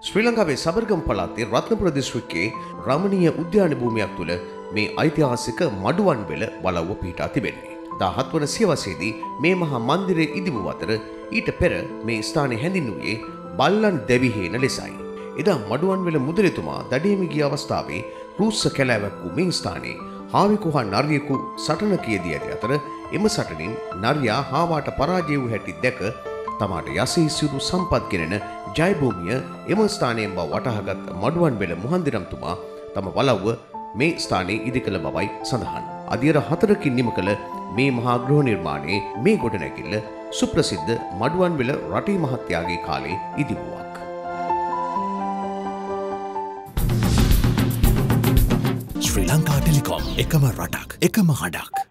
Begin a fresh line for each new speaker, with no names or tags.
ශ්‍රී ලංකාවේ සබර්ගම් පළාතේ රත්නපුර දිස්ත්‍රික්කයේ රමණීය උද්‍යාන භූමියක් තුළ මේ ඓතිහාසික මඩුවන් වෙල බලව්ව පිහිටා තිබෙන්නේ. 17 වන සියවසේදී මේ මහා මන්දිරයේ ඉදිවූ අතර ඊට පෙර මේ ස්ථානය හැඳින්වුවේ බල්ලන් දෙවිහේන ලෙසයි. එදා මඩුවන් වෙල මුදලිතුමා දඩයම ගිය අවස්ථාවේ රුස්ස කැලෑවක් වූ මේ ස්ථානයේ හාවෙකු හා නරියෙකු සටනක යෙදී ඇති අතර එම සටනින් නරියා හාවාට පරාජය වූ හැටි දැක තමාට යසීසිරු සම්පත් ගෙනෙන ජයභූමිය එම ස්ථානයෙන් බව වටහාගත් මඩුවන් වෙල මුහන්දිරම්තුමා තම වලව්ව මේ ස්ථානයේ ඉදි කළ බවයි සඳහන්. අදියර 4කින් නිම කළ මේ මහා ගෘහ නිර්මාණයේ මේ ගොඩනැගිල්ල සුප්‍රසිද්ධ මඩුවන් වෙල රටේ මහත්තයාගේ කාලේ ඉදි වූවක්.
ශ්‍රී ලංකා ටෙලිකොම් එකම රටක් එකම හඩක්.